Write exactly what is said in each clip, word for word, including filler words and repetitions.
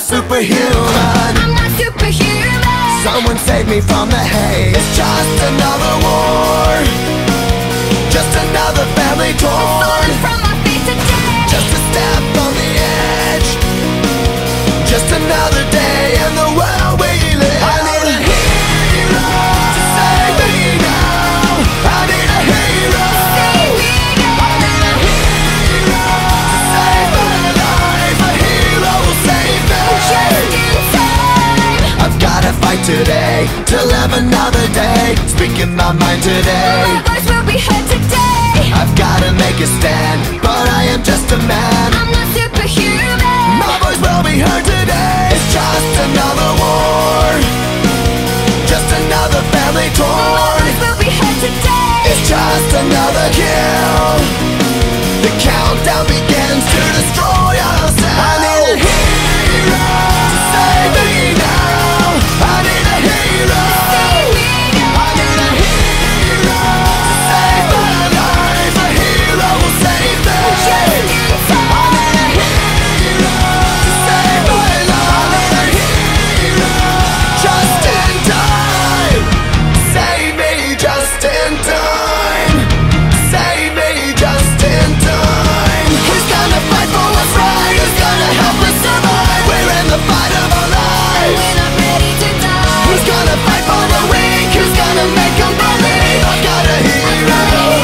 superhuman. I'm not superhuman. Someone save me from the haze. It's just another war, just another family torn from my feet today. Just a step on the edge, just another day in the world we live. I need a hero to save me now. I need a hero to save me now. I need a hero to save my life. A hero will save me just in time. I've gotta fight today to live another day, speaking my mind today. My voice will be heard today. I've gotta make a stand, but I am just a man. I'm not superhuman. My voice will be heard today. It's just another war, just another family torn. My voice will be heard today. It's just another kill. The countdown begins to destroy ourselves. I need a hero to save me now. I need a hero to save me now. I need a hero to save my life. A hero will save me just in time. I need a hero to save my life. I need a hero just in time. Save me just in time. Save me just in time. Who's gonna fight for what's right? Who's gonna help us survive? We're in the fight of our lives. We're not ready to die. Who's gonna fight for the weak? Who's gonna make them believe? I've got a hero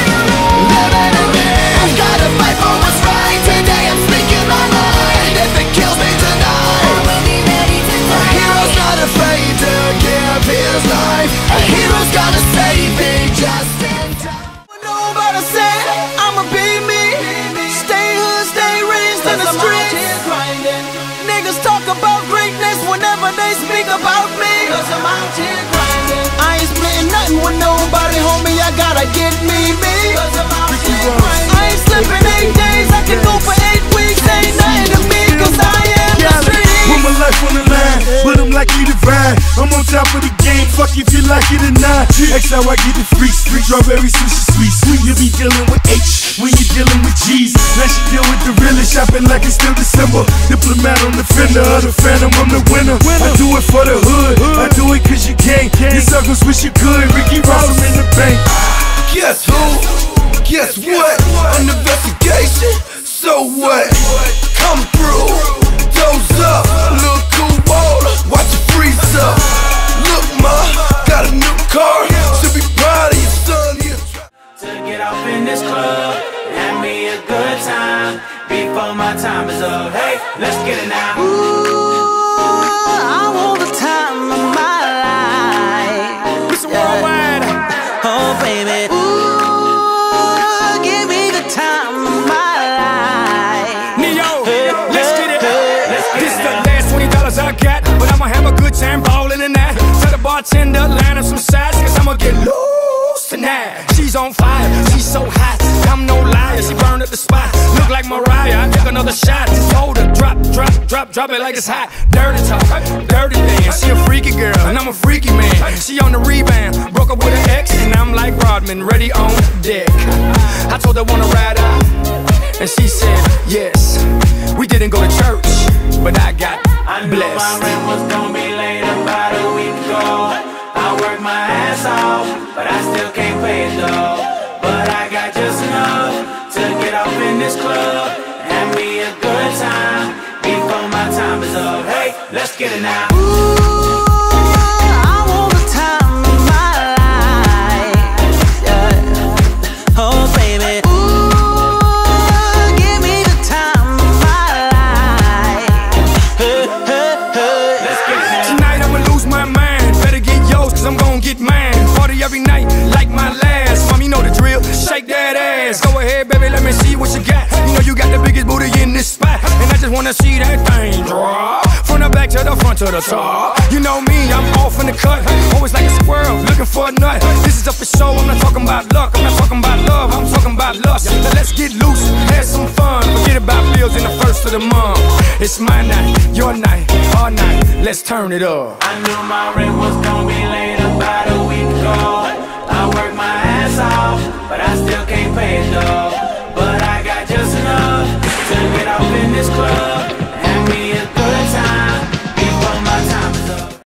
living in me. I've gotta fight for what's right. Today I'm speaking my mind. If it kills me tonight, I will be ready to a die. hero's not afraid to give his life. A hero's gonna save me just in time. Nobody said I'ma be me. Stay hood, stay raised in the streets. Niggas talk about greatness whenever they speak about me. I ain't splitting nothing with nobody, homie. I gotta get me, me. I ain't slipping eight days. I can go for eight weeks. Ain't nothing to me, cause I am the street. Put my life on the line, but I'm like you divine. I'm on top of the game, fuck if you like it or not. That's how I get the free street. Strawberry sushi sweet, sweet. You be dealing with H when you dealing with G's. Now she deal with the realest, shopping like it's still December. Diplomat on the fender of the phantom, I'm the winner. I do it for the hood, I do it cause you can. Your circles wish you could, Ricky Ross, I'm in the bank. Guess who? Guess what? An investigation? So what? Come through, doze up, look cool water, watch it freeze up. Look ma, got a new car, should be proud of your son. To get off in this club, have me a good time before my time is up. Hey, let's get it now. Ooh, I want the time of my life. Listen worldwide. Oh baby, ooh, give me the time of my life. Neo, let's get it. This is the last twenty dollars I got, but I'ma have a good time ballin' in that. Tell the bartender line up some sides, cause I'ma get loose tonight. She's on fire, she's so hot, I'm no liar. She burned up the spot, look like Mariah. I took another shot, told her drop, drop, drop, drop it like it's hot. Dirty talk, dirty dance. She a freaky girl, and I'm a freaky man. She on the rebound, broke up with an ex, and I'm like Rodman, ready on deck. I told her wanna ride out, and she said yes. We didn't go to church, but I got I knew blessed. my rent was gonna be late about a week ago. I worked my ass off, but I still can't pay it though. But I got just enough to get off in this club, have me a good time before my time is up. Hey, let's get it now. Ooh, I want the time of my life. Yeah. Oh baby, ooh, give me the time of my life. Hey, hey, hey. Let's get it now. Tonight I'ma lose my mind, better get yours cause I'm gon' get mine. Party every night like my last. Mom, you know the drill, shake that ass. Go ahead baby, let me see what you got. You know you got the biggest booty in this spot, and I just wanna see that thing drop. From the back to the front to the top. You know me, I'm off in the cut, always like a squirrel, looking for a nut. This is up for show, I'm not talking about luck, I'm not talking about love, I'm talking about lust. Now let's get loose, have some fun, forget about bills in the first of the month. It's my night, your night, our night, let's turn it up. I knew my rent was gonna be late about a week ago. I worked my ass off,